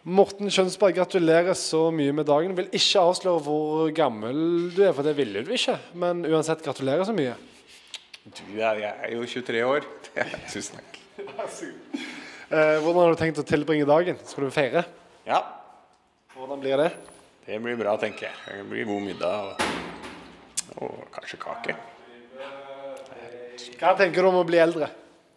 Morten Skjønsberg, gratulerer så mye med dagen. Vil ikke avsløre hvor gammel du er, for det ville du ikke. Men uansett, gratulerer så mye. Jeg er jo 23 år. Tusen takk. Hvordan har du tenkt å tilbringe dagen? Skal du feire? Ja. Hvordan blir det? Det blir bra, tenker jeg. Det blir god middag og kanskje kake. Hva tenker du om å bli eldre?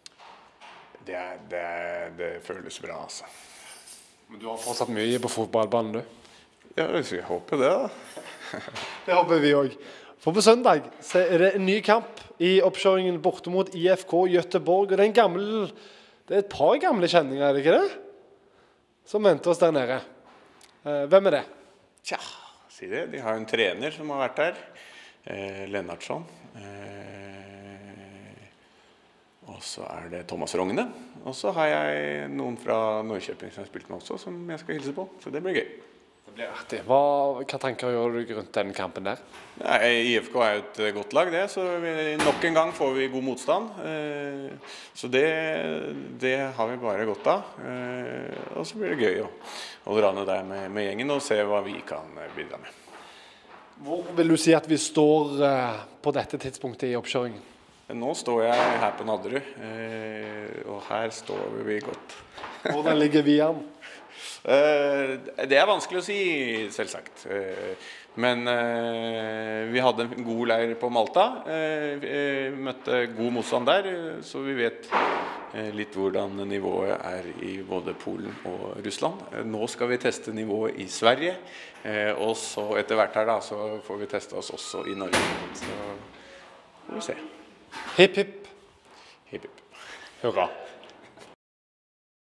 Det føles bra, altså. Men du har fortsatt mye på fotballbanen, du? Ja, jeg håper det, da. Det håper vi også. For på søndag så er det en ny kamp i oppkjøringen borte mot IFK Göteborg. Og det er et par gamle kjenninger, er det ikke det? Som venter oss der nede. Hvem er det? Tja, si det. De har en trener som har vært der. Lennartsson. Og så er det Thomas Rogne. Og så har jeg noen fra Norrköping som har spilt med også, som jeg skal hilse på. Så det blir gøy. Det blir artig. Hva tanker gjør du rundt den kampen der? IFK er jo et godt lag, det. Så nok en gang får vi god motstand. Så det har vi bare godt av. Og så blir det gøy å dra ned der med gjengen og se hva vi kan bidra med. Hvor vil du si at vi står på dette tidspunktet i oppkjøringen? Nå står jeg her på Nadderud, og her står vi godt. Hvordan ligger vi an? Det er vanskelig å si, selvsagt. Men vi hadde en god leir på Malta. Møtte god motstand der, så vi vet litt hvordan nivået er i både Polen og Russland. Nå skal vi teste nivået i Sverige, og så etter hvert her da, så får vi teste oss også i Norge. Så får vi se. Hipp, hipp. Hipp, hipp. Hurra.